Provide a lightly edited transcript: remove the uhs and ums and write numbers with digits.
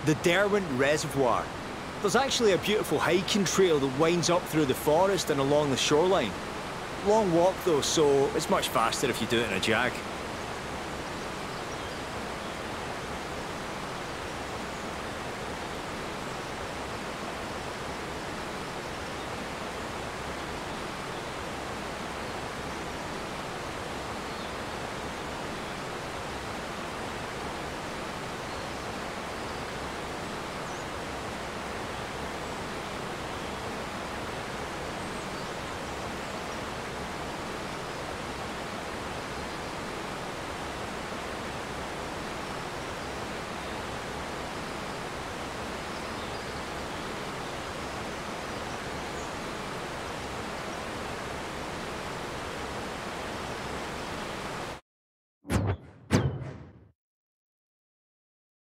The Derwent Reservoir. There's actually a beautiful hiking trail that winds up through the forest and along the shoreline. Long walk though, so it's much faster if you do it in a Jag.